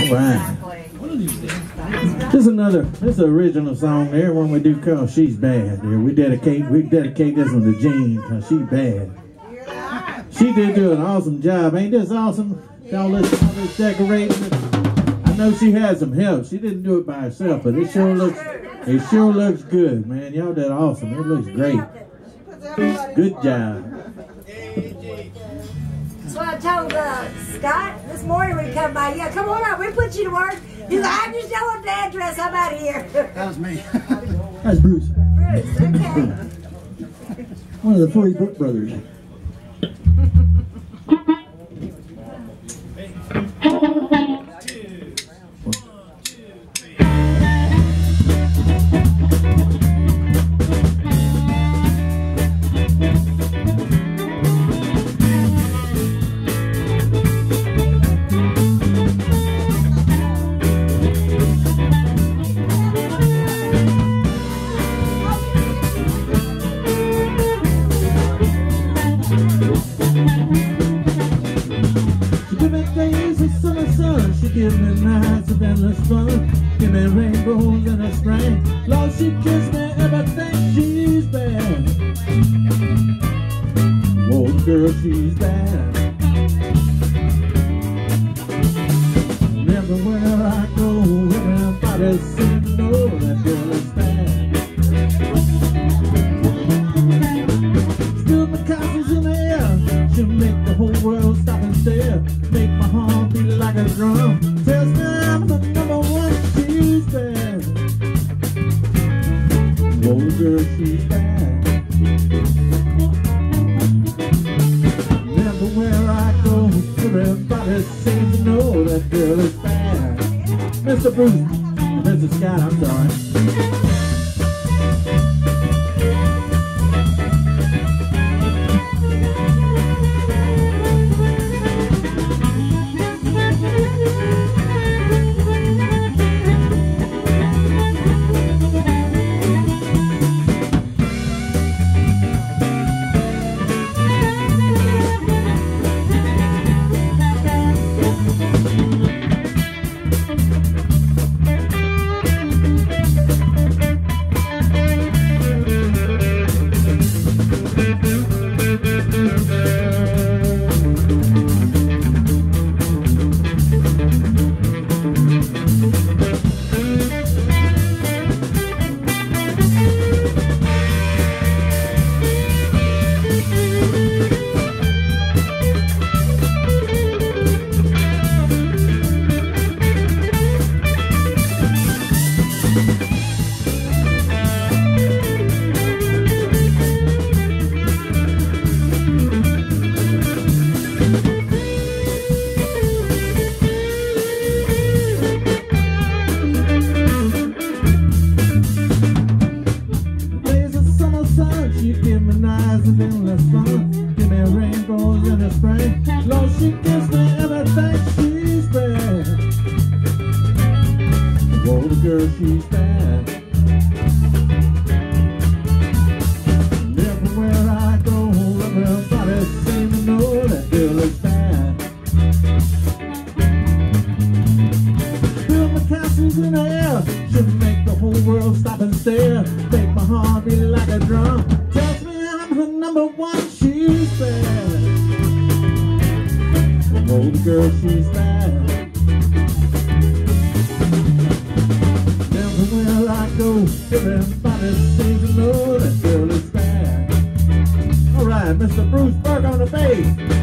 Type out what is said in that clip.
This is an original song there, one we do called She's Bad. There. We dedicate this one to Jene because she's bad. She did do an awesome job. Ain't this awesome? All this decorating. I know she had some help. She didn't do it by herself, but it sure looks good, man. Y'all did awesome. It looks great. Good job. So I told Scott this morning when he come by, yeah, come on out, we'll put you to work. He's like, I just don't want the address, I'm out of here. That was me. That's Bruce. Bruce, okay. One of the 40 Burke brothers. Give me nights of endless fun. Give me rainbows in the spring. Lord, she gives me everything. She's bad. Oh, girl, she's bad. And everywhere I go, everybody seems to know that girl is bad. Still my castles in the air. She'll make the whole world stop and stare. Make my heart beat like a drum. Tells me I'm the #1, she's bad. Oh, girl, she's bad. And everywhere I go, everybody seems to know that girl is bad. Mr. Bruce, Mr. Scott, I'm sorry. Lord, she gives me everything. She's bad. Oh, the girl, she's bad. And everywhere I go, everybody seems to know that girl is bad. Build my castles in the air. She'll make the whole world stop and stare. Make my heart beat like a drum. Tells me I'm her #1. She's bad. Oh, the girl, she's bad. Everywhere I go, everybody seems to know that girl is bad. All right, Mr. Bruce Burke on the bass.